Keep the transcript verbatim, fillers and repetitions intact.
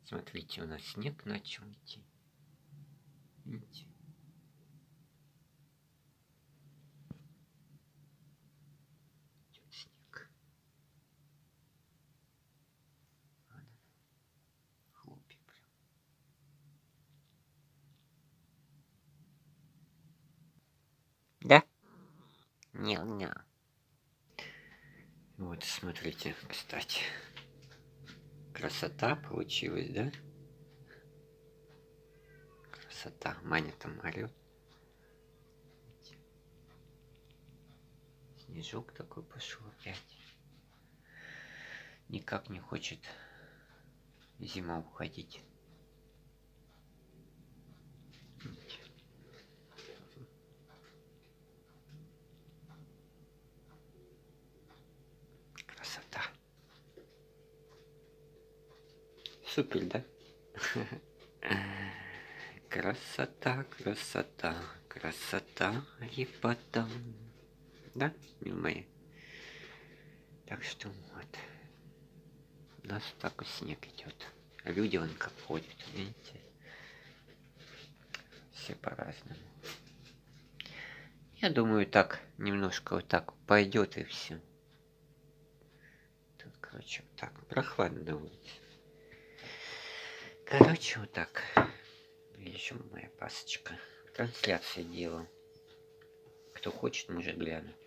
Смотрите, у нас снег начал идти. Видите? Идет снег. Хлопья прям. Да? Не-не. Вот, смотрите, кстати. Красота получилась, да? Красота. Маня там орёт. Снежок такой пошел опять. Никак не хочет зима уходить. Красота. Супер, да? Красота, красота, красота и потом. Да, милые? Так что вот. У нас так и снег идет. А люди вон как ходят, видите? Все по-разному. Я думаю, так немножко вот так пойдет и все. Тут, короче, вот так прохладно на улице. Короче, вот так. Еще моя пасочка. Трансляция делаю. Кто хочет, может глянуть.